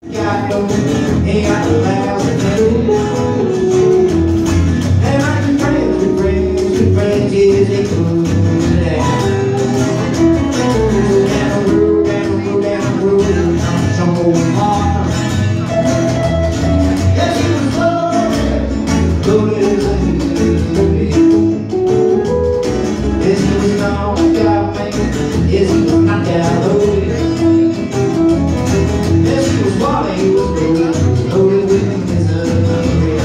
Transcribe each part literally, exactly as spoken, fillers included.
Got no, ain't got no laugh to do. And I can friends with friends with friends, yes, they could. Down the road, down the road, down the road, some old heart. Yes, he was loaded, loaded as a loaded. Yes, he was knocked out, man. Yes, he was knocked out, loaded. He was loaded, loaded with misery.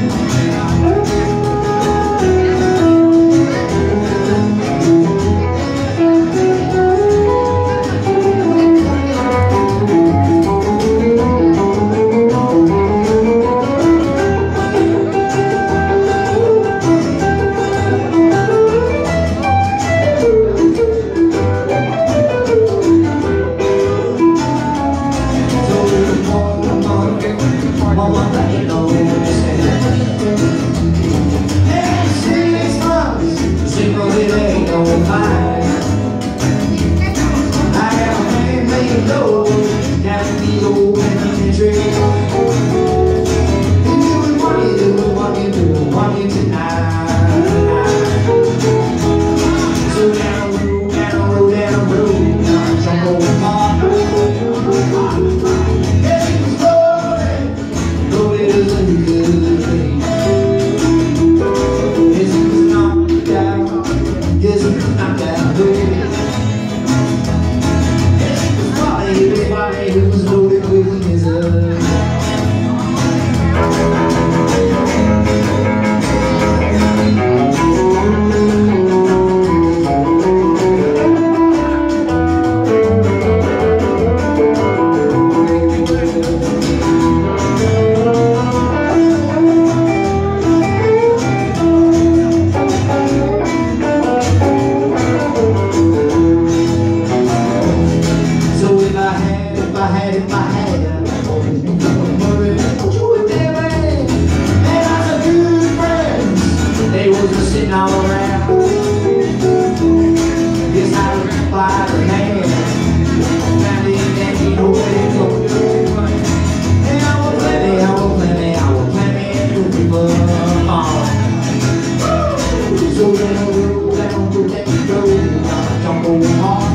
It was loaded with misery. I had in my hand, you were there, man, and I was a good friend. They was just sitting all around. Yes, I was by the man. Now they didn't know where they go. And I was plenty, I was plenty, I was plenty to people. So then I roll down to that road, jump hard.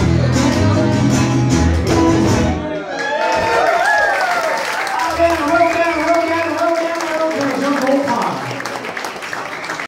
Roll